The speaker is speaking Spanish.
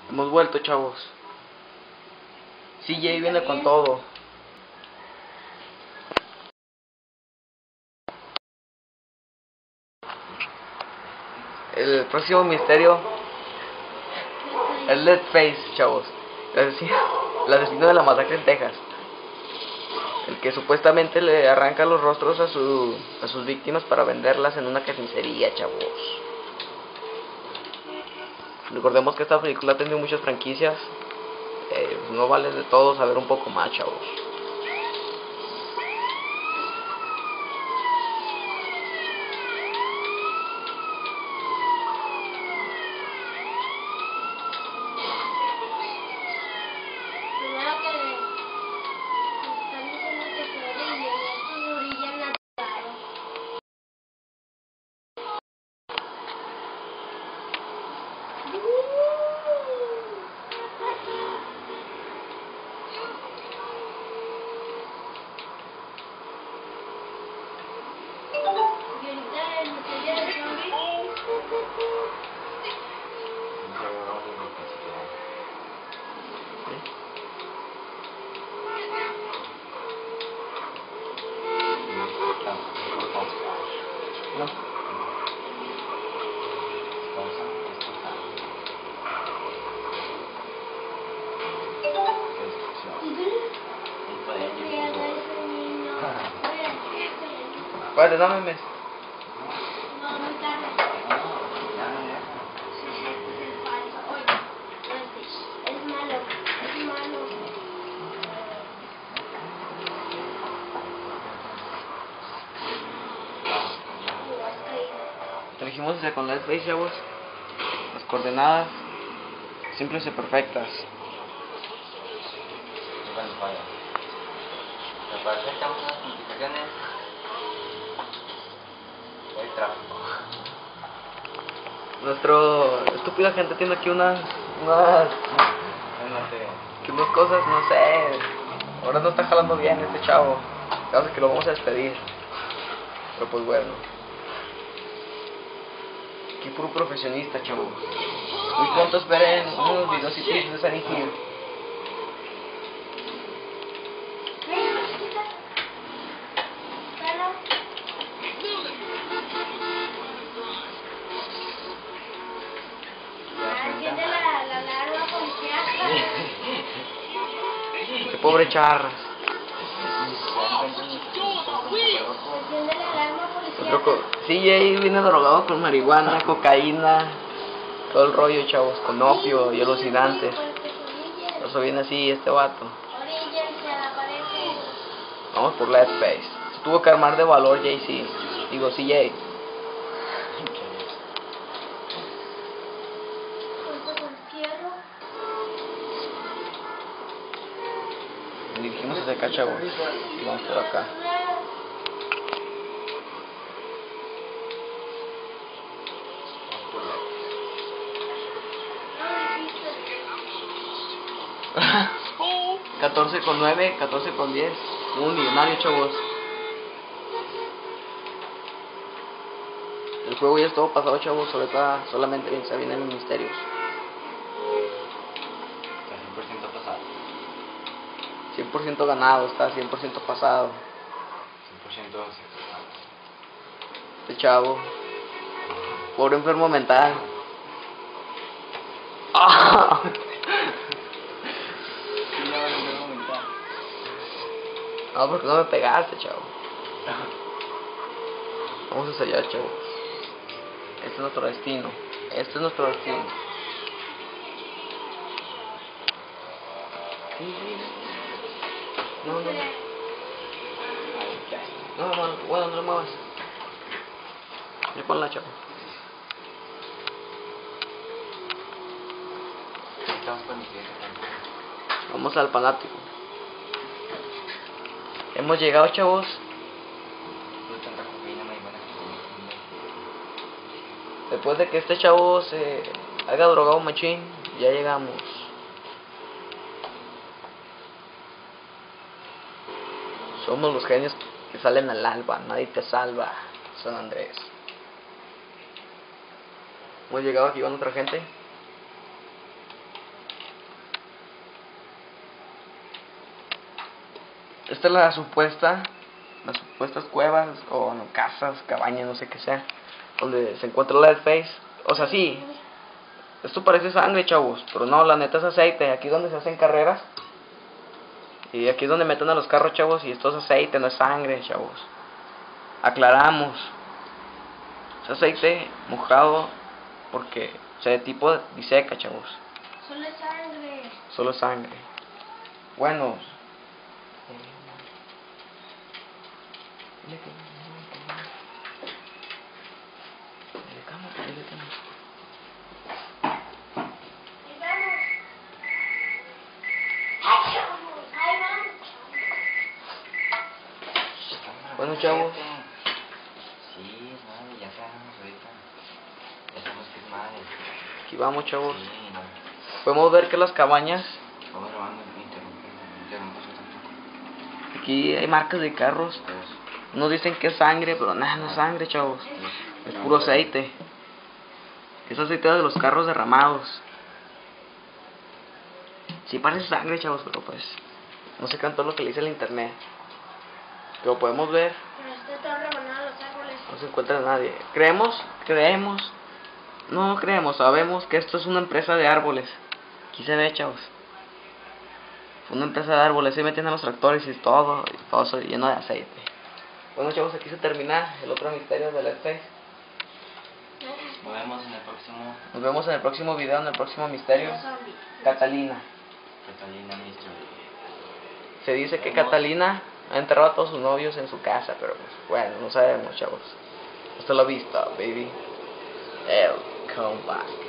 Hemos vuelto, chavos. CJ viene con todo. El próximo misterio es Leatherface, chavos. El asesino de la masacre en Texas. El que supuestamente le arranca los rostros a sus víctimas para venderlas en una carnicería, chavos. Recordemos que esta película ha tenido muchas franquicias. No vale de todo saber un poco más, chavos. Primero que están diciendo que se orillen, y estos se orillan naturales. Y ahorita el misterio de zombies. No. Espérate, dame un mes. No, muy tarde. Sí, es falso. Oye, es malo, es malo. Elegimos con Leatherface, chavos. Las coordenadas simples y perfectas. Me parece que estamos en las complicaciones. Hay tráfico. Nuestro estúpido agente tiene aquí unas cosas, no sé. Ahora no está jalando bien este chavo. Casi que lo vamos a despedir. Pero pues bueno. Aquí puro profesionista, chavo. Muy pronto esperen unos videos y tips de Silent Hill. Enciende la alarma policíaca. Qué pobre charras. Enciende la alarma policíaca. CJ viene drogado con marihuana, cocaína, todo el rollo, chavos, con opio y alucinantes. Por eso viene así este vato. Oríllense a la pared. Vamos por Leatherface. Se tuvo que armar de valor JC. Digo CJ. Suelta con fierro. Nos dirigimos hacia acá, chavos. Y vamos por acá. No dijiste. 14 con 9, 14 con 10. Un millonario, chavos. El juego ya es todo pasado, chavos. Solamente se vienen los misterios. Está 100% pasado. 100% ganado, está 100% pasado. 100% Este chavo. Pobre enfermo mental. ¡Ah! No, porque no me pegaste, chavo. Vamos hacia allá, chavos. Este es nuestro destino. Este es nuestro destino. No, no. No, bueno, no lo muevas. Ya ponla, chavo. Estamos con mi cliente. Vamos al fanático. Hemos llegado, chavos. Después de que este chavo se haga drogado machín, ya llegamos. Somos los genios que salen al alba, nadie te salva, San Andrés. Hemos llegado aquí con otra gente. Esta es las supuestas cuevas o no, casas, cabañas, no sé qué sea, donde se encuentra la Dead Face. O sea, sí, esto parece sangre, chavos, pero no, la neta es aceite. Aquí es donde se hacen carreras. Y aquí es donde meten a los carros, chavos, y esto es aceite, no es sangre, chavos. Aclaramos. Es aceite mojado porque se de tipo diseca, chavos. Solo es sangre. Solo sangre. Bueno. Bueno, chavos. Sí, es madre, ya sabemos ahorita. Ya sabemos que es madre. Aquí vamos, chavos. Sí, no. Podemos ver que las cabañas, Vamos grabando, interrumpimos tampoco. aquí hay marcas de carros. Nos dicen que es sangre, pero nada, no es sangre, chavos. Es puro aceite. Es aceite de los carros derramados. Sí parece sangre, chavos, pero pues no sé tanto lo que le dice el internet. Pero podemos ver, Pero está todo rebanado los árboles. no se encuentra nadie. Creemos, no creemos, sabemos que esto es una empresa de árboles. Aquí se ve, chavos. Fue una empresa de árboles, ahí meten a los tractores y todo eso lleno de aceite. Bueno, chavos, aquí se termina el otro misterio del Dead Face. Nos vemos en el próximo Nos vemos en el próximo video, en el próximo misterio. Catalina. Catalina Mystery. Se dice que Catalina ha enterrado a todos sus novios en su casa, pero pues, bueno, no sabemos, chavos. Hasta la vista, baby. El come back.